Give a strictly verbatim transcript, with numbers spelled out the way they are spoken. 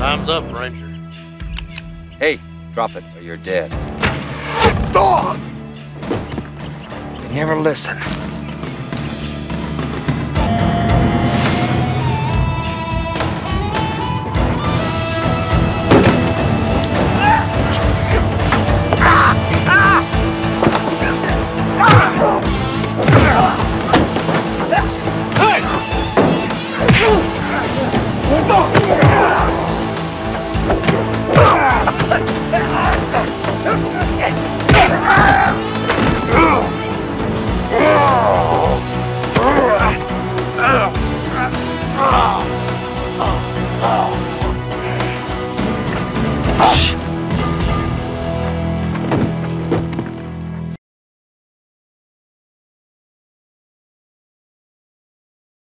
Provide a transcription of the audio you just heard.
Time's up, Ranger. Hey, drop it or you're dead. Dog! They never listen. Oh!